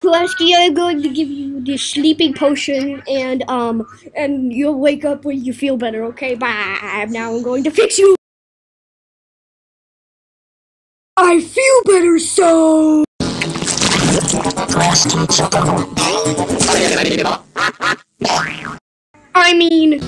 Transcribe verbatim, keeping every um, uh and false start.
Klasky, I'm going to give you the sleeping potion, and um, and you'll wake up when you feel better. Okay, bye. Now I'm going to fix you. I feel better, so. I mean.